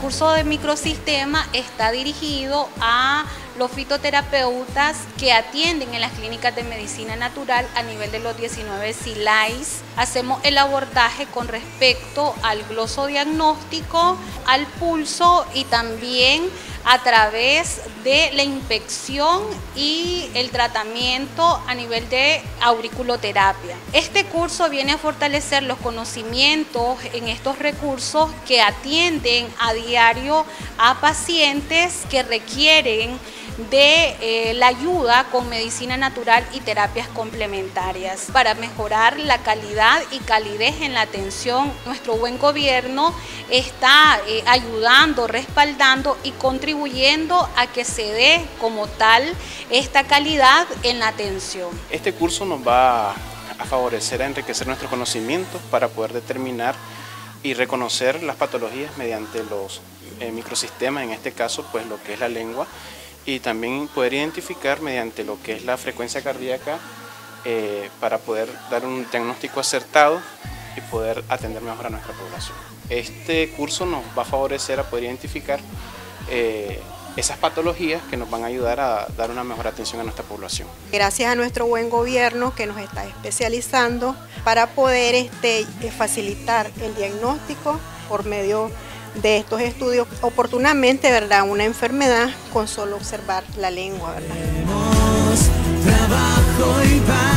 curso de microsistema está dirigido a los fitoterapeutas que atienden en las clínicas de medicina natural a nivel de los 19 CILAIS. Hacemos el abordaje con respecto al glosodiagnóstico, al pulso y también a través de la inspección y el tratamiento a nivel de auriculoterapia. Este curso viene a fortalecer los conocimientos en estos recursos que atienden a diario a pacientes que requieren de la ayuda con medicina natural y terapias complementarias para mejorar la calidad y calidez en la atención. Nuestro buen gobierno está ayudando, respaldando y contribuyendo a que se dé como tal esta calidad en la atención. Este curso nos va a favorecer a enriquecer nuestros conocimientos para poder determinar y reconocer las patologías mediante los microsistemas, en este caso pues lo que es la lengua, y también poder identificar mediante lo que es la frecuencia cardíaca para poder dar un diagnóstico acertado y poder atender mejor a nuestra población. Este curso nos va a favorecer a poder identificar esas patologías que nos van a ayudar a dar una mejor atención a nuestra población. Gracias a nuestro buen gobierno que nos está especializando para poder facilitar el diagnóstico por medio de estos estudios oportunamente, ¿verdad? Una enfermedad con solo observar la lengua, ¿verdad?